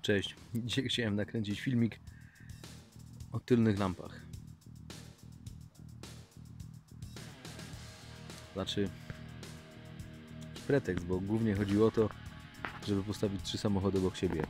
Cześć, dzisiaj chciałem nakręcić filmik o tylnych lampach. Znaczy pretekst, bo głównie chodziło o to, żeby postawić 3 samochody obok siebie.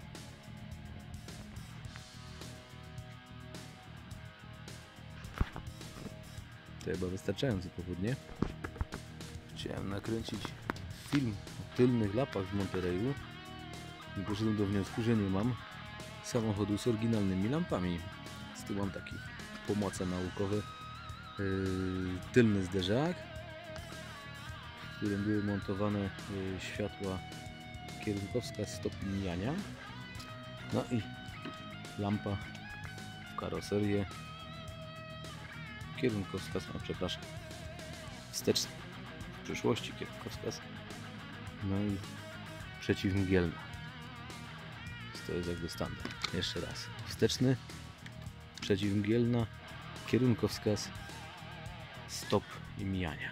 To chyba wystarczający powód, nie? Chciałem nakręcić film o tylnych lampach w Monterreyu i doszedłem do wniosku, że nie mam samochodu z oryginalnymi lampami. Z tym mam taki pomoce naukowy, tylny zderzak, w którym były montowane światła kierunkowskaz stop mijania, no i lampa w karoserię, kierunkowskaz, przepraszam, wsteczny, w przyszłości kierunkowskaz, no i przeciwmgielna. To jest jakby standard. Jeszcze raz. Wsteczny, przeciwmgielna, kierunkowskaz, stop i mijania.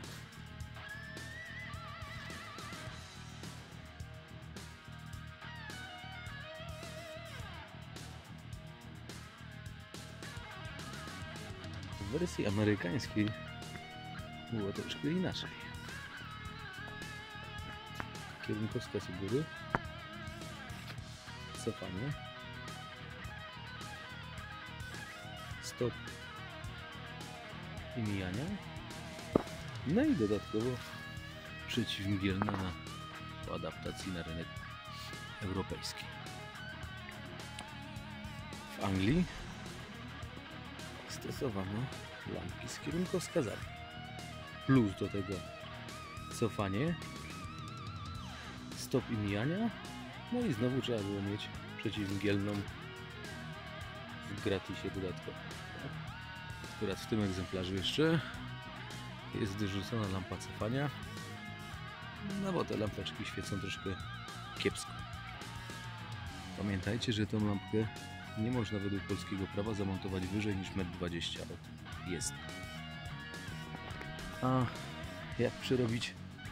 W wersji amerykańskiej było troszkę inaczej. Kierunkowskaz u góry, cofanie, stop i mijania, no i dodatkowo przeciwmgielna po adaptacji na rynek europejski. W Anglii stosowano lampki z kierunkowskazami, plus do tego cofanie, stop i mijania, no i znowu trzeba było mieć przeciwmgielną w gratisie dodatkowo. Akurat w tym egzemplarzu jeszcze jest wyrzucona lampa cofania, no bo te lampeczki świecą troszkę kiepsko. Pamiętajcie, że tą lampkę nie można według polskiego prawa zamontować wyżej niż 1,20 m od jezdni. A jak przerobić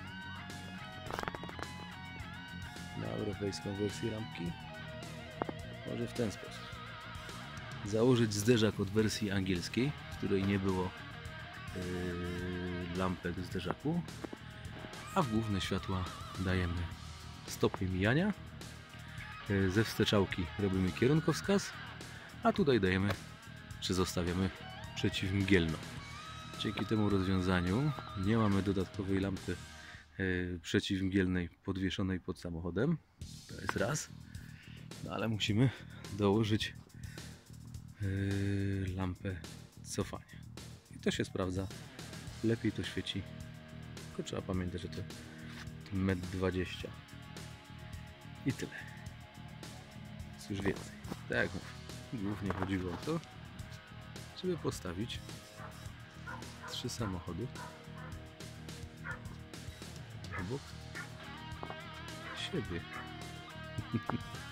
na europejską wersję lampki? Może w ten sposób. Założyć zderzak od wersji angielskiej, w której nie było lampek w zderzaku, a w główne światła dajemy stopy mijania, ze wsteczałki robimy kierunkowskaz, a tutaj dajemy, czy zostawiamy przeciwmgielną. Dzięki temu rozwiązaniu nie mamy dodatkowej lampy przeciwmgielnej podwieszonej pod samochodem, to jest raz, no ale musimy dołożyć lampę cofania i to się sprawdza, lepiej to świeci, tylko trzeba pamiętać, że to 1,20 m i tyle, już więcej. Tak jak mówię, głównie chodziło o to, żeby postawić 3 samochody obok siebie.